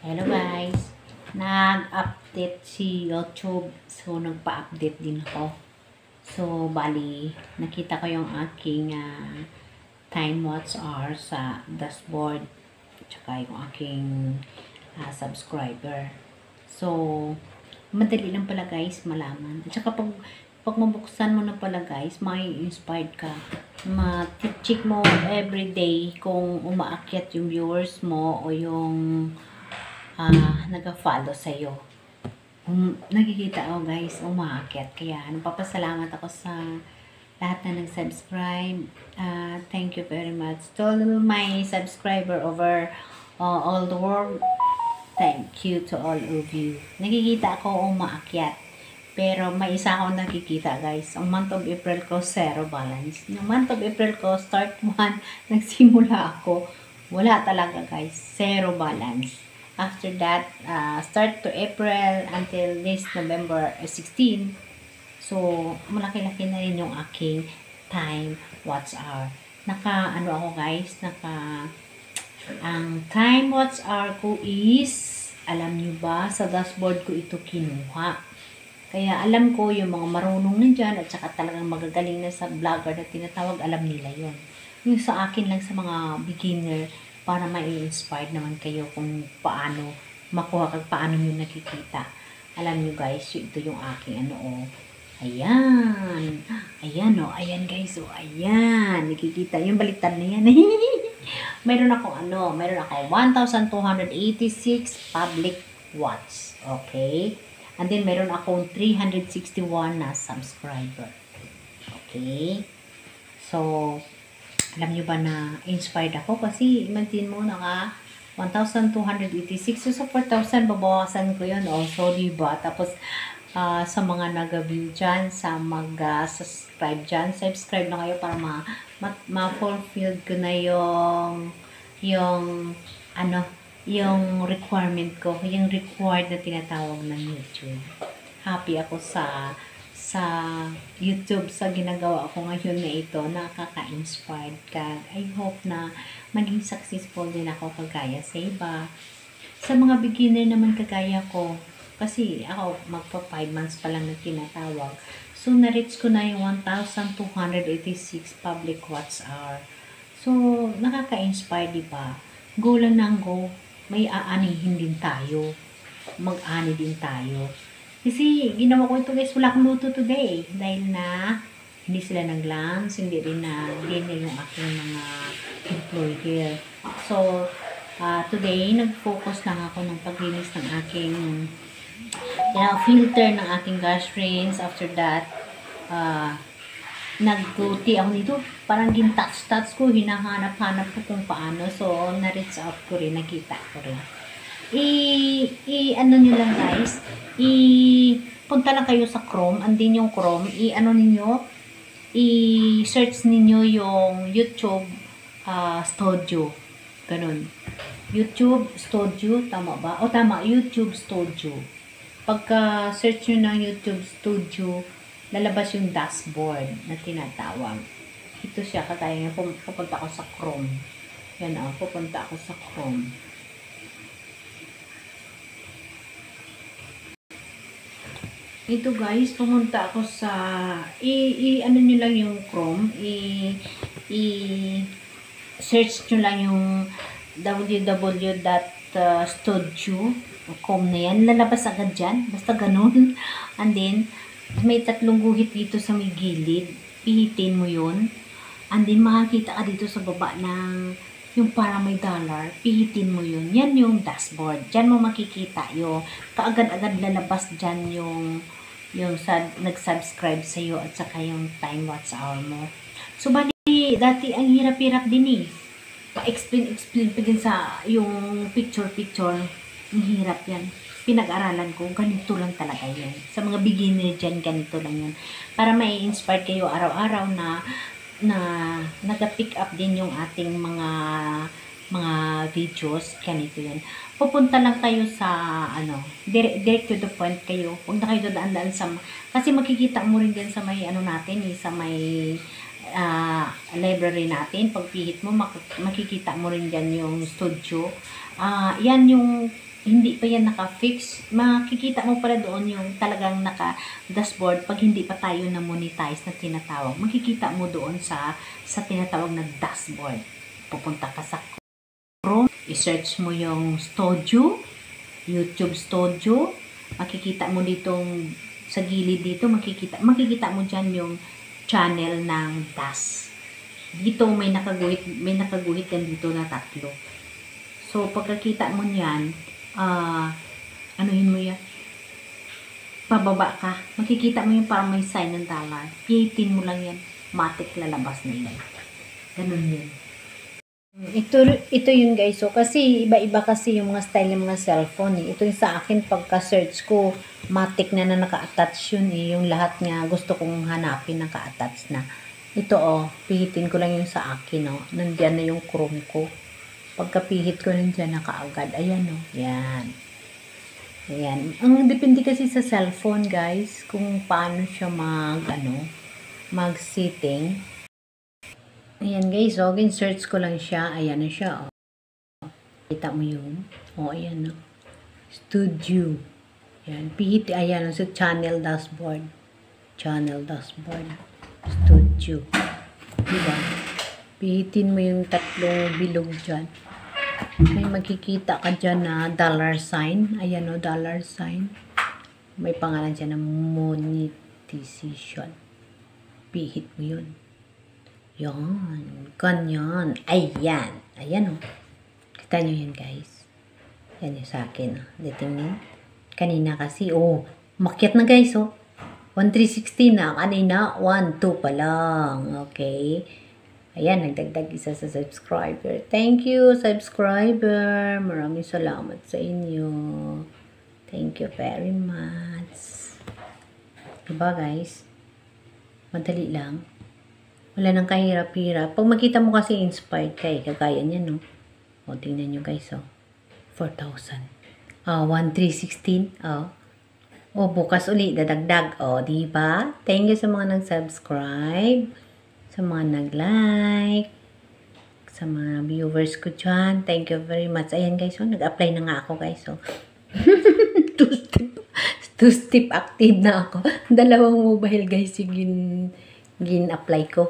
Hello guys, nag-update si YouTube, so nagpa-update din ako. So bali, nakita ko yung aking time watch hour sa dashboard, tsaka yung aking subscriber. So madali lang pala guys malaman. At saka pag mabuksan mo na pala guys, may inspired ka. Ma-check mo everyday kung umaakyat yung viewers mo o yung nag-follow sa'yo. Nakikita ko guys, umaakyat. Kaya napapasalamat ako sa lahat na nag-subscribe. Thank you very much to all my subscriber over all the world. Thank you to all of you. Nakikita ko umaakyat. Pero may isa akong nakikita guys. Ang month of April ko, zero balance. Yung month of April ko, start 1, nagsimula ako. Wala talaga guys. Zero balance. After that, start to April until this November 16. So, malaki-laki na rin yung aking time watch hour. Ano ako guys, ang time watch hour ko is, alam nyo ba, sa dashboard ko ito kinuha. Kaya alam ko yung mga marunong nandyan at saka talagang magagaling na sa vlogger na tinatawag, alam nila yon. Yung sa akin lang sa mga beginner, para ma-inspired naman kayo kung paano makuha kag paano nyo nakikita. Alam nyo guys, ito yung aking ayan. Ayan ayan guys, ayan. Nakikita, yung baliktad na yan. Meron ako 1,286 public watch. Okay? And then, meron akong 361 na subscriber. Okay? So, alam nyo ba na inspired ako? Kasi, imagine mo, 1,286. So, sa 4,000, babawasan ko yun. So, diba? Tapos, sa mga nag-view dyan, sa mag-subscribe dyan, subscribe na kayo para ma-fulfill ko na yung requirement ko, yung required na tinatawag ng YouTube. Happy ako sa YouTube, sa ginagawa ko ngayon na ito, nakaka-inspired ka. I hope na maging successful din ako kagaya sa iba. Sa mga beginner naman kagaya ko, kasi ako magpa 5 months pa lang na tinatawag. So, na-reach ko na yung 1,286 public watch hour. So, nakaka-inspire, diba? Go lang ng go. May aanihin din tayo. Mag-ani din tayo. Kasi, ginawa ko ito guys, wala akong luto today. Dahil na, hindi sila nag-lunch, hindi rin na dinner yung aking mga employee here. So, today, nag-focus lang ako ng paglinis ng aking filter ng aking gas range. After that, nag-duty ako dito. Parang gin-touch ko, hinahanap-hanap ko kung paano. So, na-reach out ko rin, nakita ko rin. Ano nyo lang guys, punta lang kayo sa Chrome, andin yung Chrome, i-search ninyo yung YouTube Studio, ganun. YouTube Studio, tama ba? O tama, YouTube Studio. Pagka search nyo ng YouTube Studio, lalabas yung dashboard na tinatawag. Ito siya, kataya nga, pupunta ako sa Chrome. Yan pupunta ako sa Chrome. Ito guys, pumunta ako sa ano nyo lang yung Chrome, search nyo lang yung www.studio.com na yan, lalabas agad dyan, basta ganun. And then, may 3 guhit dito sa may gilid, pihitin mo yun, and then makakita ka dito sa baba ng yung parang may dollar, pihitin mo yun, yan yung dashboard, dyan mo makikita yung kaagad-agad lalabas dyan yung nag-subscribe sa'yo at saka yung time watch hour mo. So, bali, dati ang hirap-hirap din pa-explain pa din sa yung picture-picture. Ang hirap yan. Pinag-aralan ko, ganito lang talaga yan. Sa mga beginner dyan, ganito lang yan. Para may inspire kayo araw-araw na nag-pick up din yung ating mga videos, ganito yan. Pupunta lang kayo sa direct to the point kayo. Huwag na kayo daan-daan kasi makikita mo rin din sa may natin, sa may library natin. Pag pihit mo, makikita mo rin dyan yung studio. Yan yung hindi pa yan naka-fix, makikita mo pala doon yung talagang naka-dashboard pag hindi pa tayo na-monetize na tinatawag. Makikita mo doon sa tinatawag na dashboard. Pupunta ka sa Chrome, i-search mo yung studio, YouTube Studio, makikita mo ditong sa gilid dito, makikita mo dyan yung channel ng DAS. Dito may nakaguhit yan dito na 3. So, pagkakita mo niyan, anuhin mo yan, pababa ka, makikita mo yung parang may sign ng dollar, i-18 mo lang yan, matik lalabas na yan. Ganun yun. Ito yun guys, so kasi iba-iba kasi yung mga style ng mga cellphone eh. Ito yung sa akin, pagka-search ko, matik na naka-attach yun eh, yung lahat nga gusto kong hanapin naka-attach na. Ito pihitin ko lang yung sa akin nandiyan na yung Chrome ko. Pagka-pihit ko nandiyan nakaagad, ayan yan. Ayan, ang depende kasi sa cellphone guys, kung paano siya mag-setting. Ayan guys, search ko lang siya. Ayan na siya. Kita mo yun? Ayan Studio. Ayan. Pihit. Ayan sa channel dashboard. Channel dashboard. Studio. Diba? Pihitin mo yung 3 bilog dyan. May makikita ka dyan na dollar sign. Ayan dollar sign. May pangalan dyan na monetization. Pihit mo yun. Yan, ganyan. Ayan. Ayan kita nyo yan guys. Yan yung sa akin Tingnan. Kanina kasi, makyat na guys 1316 na. Kanina, 12 pa lang. Okay. Ayan, nagdagdag isa sa subscriber. Thank you, subscriber. Maraming salamat sa inyo. Thank you very much. Diba guys? Madali lang. Wala nang kahirap-hirap. Pag makita mo kasi inspired ka kagaya niyan tingnan nyo guys 4,000. 1316. Bukas uli dadagdag. Diba? Thank you sa mga nag-subscribe, sa mga nag-like, sa mga viewers ko dyan. Thank you very much. Ayan guys, nag-apply na nga ako guys. 2-step active na ako. 2 mobile guys yung gin-apply ko.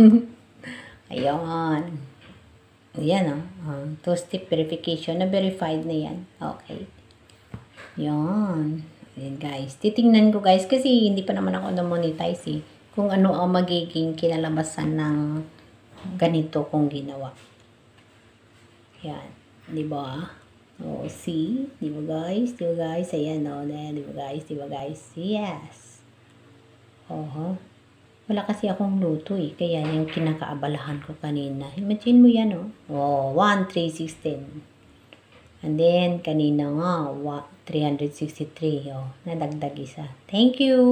Ayan. Ayan 2-step verification. Na-verified na yan. Okay. Ayan. Ayan guys. Titingnan ko guys kasi hindi pa naman ako na-monetize kung ano ang magiging kinalabasan ng ganito kong ginawa. Ayan. Diba? See? Diba guys? Diba guys? Ayan Diba guys? Diba guys? Yes. Wala kasi akong luto kaya yung kinakaabalahan ko kanina. Imagine mo yan 1316. And then, kanina nga, 363. Nadagdag isa. Thank you.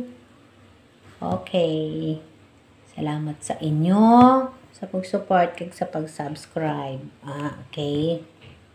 Okay. Salamat sa inyo sa pag-support kag sa pag-subscribe. Okay.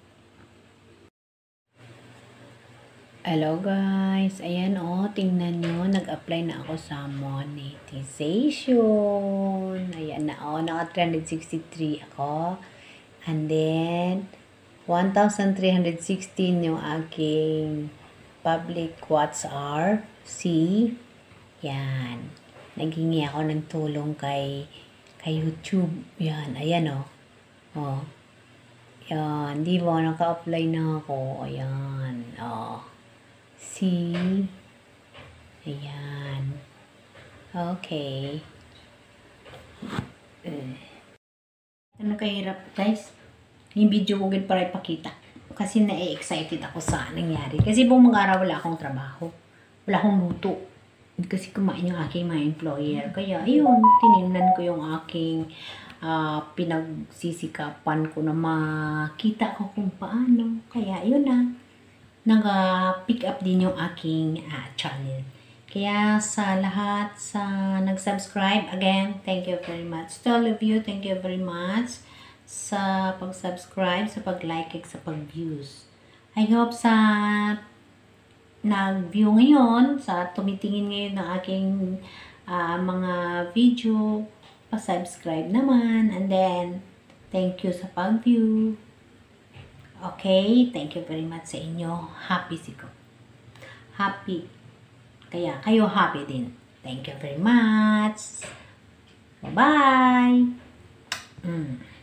Hello guys, ayan tingnan nyo, nag-apply na ako sa monetization. Ayan na naka 363 ako. And then, 1,316 yung aking public watch hour. See? Yan. Naghingi ako ng tulong kay YouTube. Yan, ayan Yan, di ba? Naka-apply na ako. Ayan, See? Ayan. Okay. Ano kahirap, guys? Yung video ko para ipakita. Kasi na-excited ako sa nangyari. Kasi buong mga araw wala akong trabaho. Wala akong luto. Kasi kumain yung aking mga employer. Kaya, ayun, tinignan ko yung aking pinagsisikapan ko na makita ko kung paano. Kaya, ayun nag-pick up din yung aking channel. Kaya sa lahat sa nag-subscribe, again, thank you very much. To all of you, thank you very much sa pag-subscribe, sa pag-like, at sa pag-views. I hope sa nag-view ngayon, sa tumitingin ngayon ng aking mga video, pa-subscribe naman, and then, thank you sa pag-view. Okay? Thank you very much sa inyo. Happy siko. Happy. Kaya kayo happy din. Thank you very much. Bye-bye.